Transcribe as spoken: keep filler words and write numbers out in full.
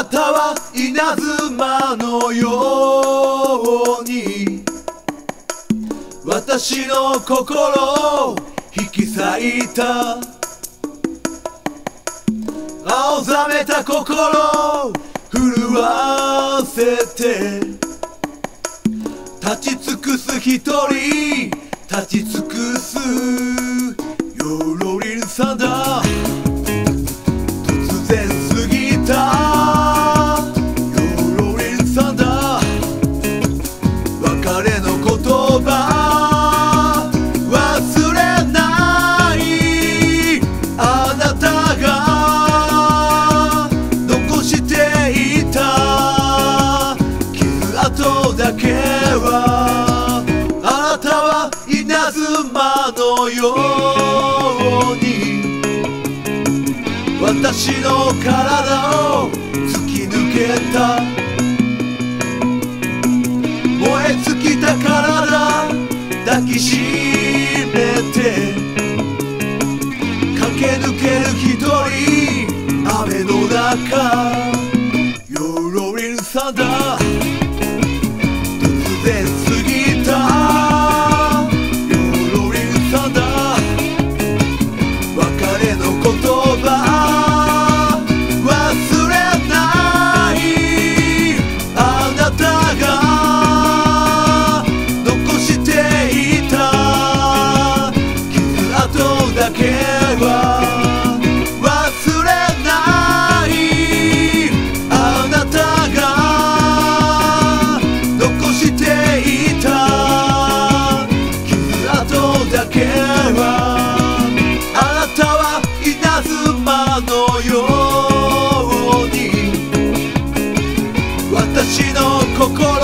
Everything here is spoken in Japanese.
なたは稲妻のように私の心を引き裂いた。青ざめた心を震わせて立ち尽くす一人立ち尽くすヨロリンさんだ。突然過ぎたヨロリンさんだ。別れの言葉忘れないあなたが残していた傷跡だけはあなたは稲妻のように私の体を突き抜けた。燃え尽きた体抱きしめて駆け抜ける一人雨の中ヨロリンさんだ。突然過ぎたヨロリンさんだ。別れの言葉忘れないあなたが残していた傷跡だけは忘れないあなたが残していた傷跡だけはあなたは稲妻のように私の心